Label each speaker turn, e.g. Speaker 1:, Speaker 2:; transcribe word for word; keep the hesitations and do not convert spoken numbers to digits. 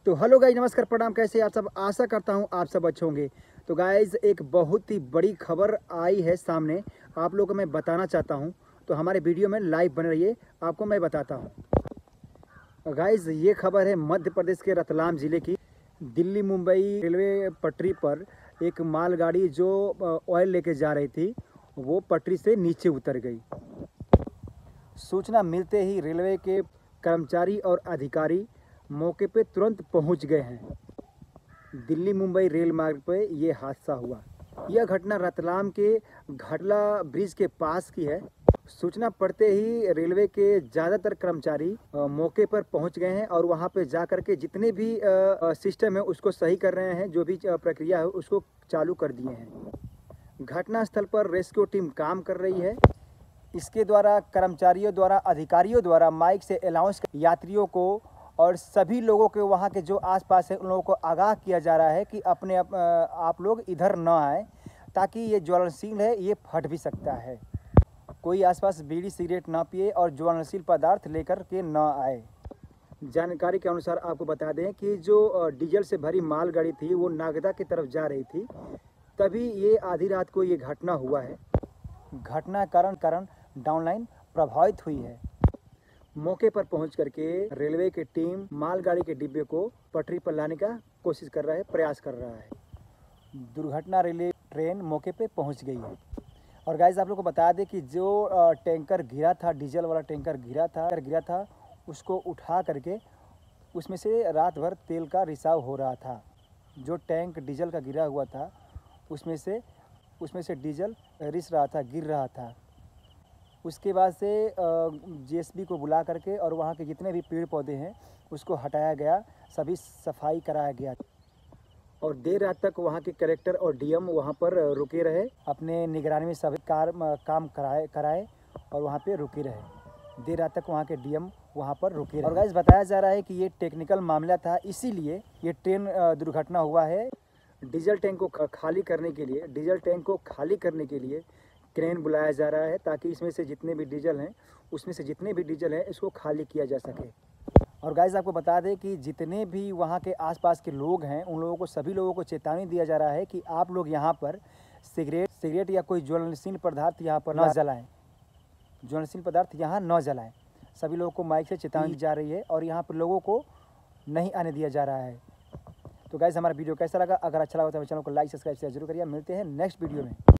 Speaker 1: तो hello guys, नमस्कार, प्रणाम। कैसे आप सब? आशा करता हूँ आप सब अच्छे होंगे। तो गाइज एक बहुत ही बड़ी खबर आई है सामने, आप लोगों को मैं बताना चाहता हूँ। तो हमारे वीडियो में लाइव बने रहिए, आपको मैं बताता हूँ। गाइज ये खबर है मध्य प्रदेश के रतलाम ज़िले की। दिल्ली मुंबई रेलवे पटरी पर एक मालगाड़ी जो ऑयल लेके जा रही थी वो पटरी से नीचे उतर गई। सूचना मिलते ही रेलवे के कर्मचारी और अधिकारी मौके पे तुरंत पहुंच गए हैं। दिल्ली मुंबई रेल मार्ग पर यह हादसा हुआ। यह घटना रतलाम के घाटला ब्रिज के पास की है। सूचना पड़ते ही रेलवे के ज़्यादातर कर्मचारी मौके पर पहुंच गए हैं और वहां पे जाकर के जितने भी सिस्टम है उसको सही कर रहे हैं। जो भी प्रक्रिया है उसको चालू कर दिए हैं। घटनास्थल पर रेस्क्यू टीम काम कर रही है। इसके द्वारा कर्मचारियों द्वारा अधिकारियों द्वारा माइक से अनाउंस यात्रियों को और सभी लोगों के वहाँ के जो आसपास है उन लोगों को आगाह किया जा रहा है कि अपने अप, आप लोग इधर न आए, ताकि ये ज्वलनशील है, ये फट भी सकता है। कोई आसपास बीड़ी सिगरेट ना पिए और ज्वलनशील पदार्थ लेकर के न आए। जानकारी के अनुसार आपको बता दें कि जो डीजल से भरी मालगाड़ी थी वो नागदा की तरफ जा रही थी, तभी ये आधी रात को ये घटना हुआ है। घटना कारण कारण डाउनलाइन प्रभावित हुई है। मौके पर पहुंच करके रेलवे की टीम मालगाड़ी के डिब्बे को पटरी पर लाने का कोशिश कर रहा है, प्रयास कर रहा है। दुर्घटना रेलवे ट्रेन मौके पे पहुंच गई है। और गाइस आप लोग को बता दें कि जो टैंकर गिरा था, डीजल वाला टैंकर गिरा था गिरा था उसको उठा करके उसमें से रात भर तेल का रिसाव हो रहा था। जो टैंक डीजल का गिरा हुआ था उसमें से उसमें से डीजल रिस रहा था, गिर रहा था। उसके बाद से जीएसबी को बुला करके और वहाँ के जितने भी पेड़ पौधे हैं उसको हटाया गया, सभी सफाई कराया गया। और देर रात तक वहाँ के कलेक्टर और डीएम वहाँ पर रुके रहे, अपने निगरानी में सभी कार काम कराए कराए और वहाँ पे रुके रहे। देर रात तक वहाँ के डीएम वहाँ पर रुके रहे। और गाइस बताया जा रहा है कि ये टेक्निकल मामला था, इसीलिए ये ट्रेन दुर्घटना हुआ है। डीजल टैंक को खाली करने के लिए डीजल टैंक को खाली करने के लिए क्रेन बुलाया जा रहा है, ताकि इसमें से जितने भी डीजल हैं उसमें से जितने भी डीजल हैं इसको खाली किया जा सके। और गाइस आपको बता दें कि जितने भी वहाँ के आसपास के लोग हैं उन लोगों को सभी लोगों को चेतावनी दिया जा रहा है कि आप लोग यहाँ पर सिगरेट सिगरेट या कोई ज्वलनशील पदार्थ यहाँ पर न जलाएँ। ज्वलनशील पदार्थ यहाँ न जलाएँ। सभी लोगों को माइक से चेतावनी दी जा रही है और यहाँ पर लोगों को नहीं आने दिया जा रहा है। तो गाइस हमारा वीडियो कैसा लगा? अगर अच्छा लगा तो हमारे चैनल को लाइक सब्सक्राइब शेयर जरूर करिए। मिलते हैं नेक्स्ट वीडियो में।